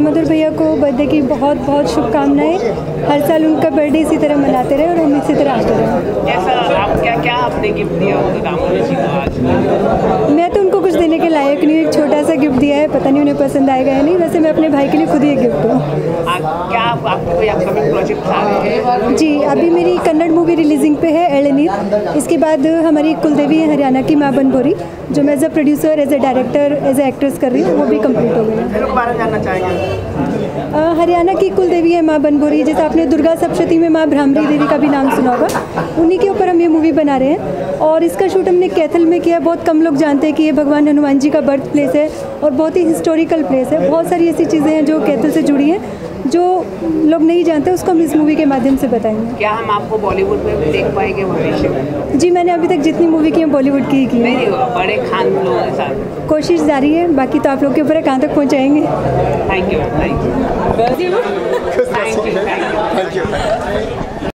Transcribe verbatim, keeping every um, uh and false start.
दामोदर भैया को बर्थडे की बहुत बहुत शुभकामनाएं। हर साल उनका बर्थडे इसी तरह मनाते रहे और हम इसी तरह आते रहे। कैसा आप क्या क्या आपने गिफ्ट दिया उनको दामोदर जी को आज? मैं तो उनको कुछ देने के लायक नहीं, एक छोटा सा गिफ्ट दिया है, पता नहीं उन्हें पसंद आएगा या नहीं। वैसे मैं अपने भाई के लिए खुद ही एक गिफ्ट दूँ। क्या आप, आपके कोई अपकमिंग प्रोजेक्ट आ रहे हैं? जी, अभी मेरी कन्नड़ मूवी रिलीजिंग पे है एळनीर। इसके बाद हमारी कुलदेवी है हरियाणा की माँ बनभोरी, जो मैं as a producer, as a director, as an actress कर रही हूँ, वो भी कंप्लीट हो गई है। फिल्म के बारे में जानना चाहेंगे? हरियाणा की कुलदेवी है माँ बनभोरी, जैसे आपने दुर्गा सप्तशती में माँ भ्रामरी देवी का भी नाम सुना होगा, उन्हीं के ऊपर हम ये मूवी बना रहे हैं। और इसका शूट हमने कैथल में किया। बहुत कम लोग जानते हैं कि ये भगवान हनुमान जी का बर्थ प्लेस है और बहुत ही हिस्टोरिकल प्लेस है। बहुत सारी ऐसी चीज़ें हैं जो कैथल से जुड़ी हैं, जो लोग नहीं जानते, उसको हम इस मूवी के माध्यम से बताएंगे। क्या हम आपको बॉलीवुड में भी देख पाएंगे भविष्य में? जी, मैंने अभी तक जितनी मूवी की है बॉलीवुड की ही की है। नहीं होगा, बड़े खान लोगों के साथ कोशिश जारी है, बाकी तो आप लोग के ऊपर है कहाँ तक पहुँचाएंगे। Thank you thank you thank you thank you